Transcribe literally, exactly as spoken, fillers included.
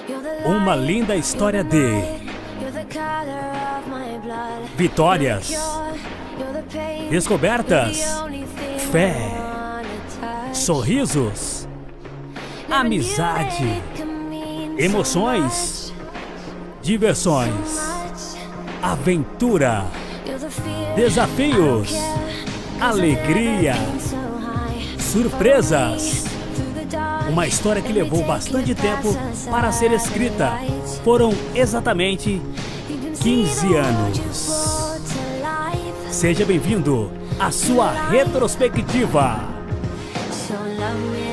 Uma linda história de vitórias, descobertas, fé, sorrisos, amizade, emoções, diversões, aventura, desafios, alegria, surpresas. Uma história que levou bastante tempo para ser escrita. Foram exatamente quinze anos. Seja bem-vindo à sua retrospectiva.